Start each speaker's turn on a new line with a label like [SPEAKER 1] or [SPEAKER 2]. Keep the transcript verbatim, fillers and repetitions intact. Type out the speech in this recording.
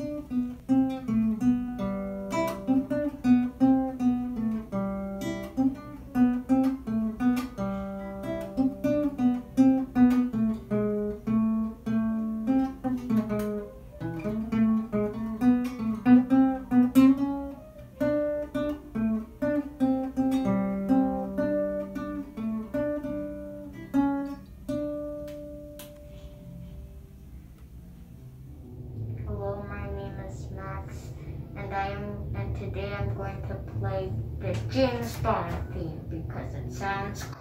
[SPEAKER 1] Hello, my name is Max, and I am and today I'm going to play the James Bond theme because it sounds cool.